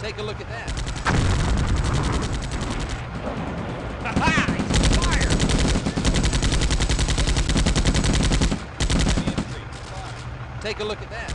Take a look at that. Ha-ha! He's on fire! Take a look at that.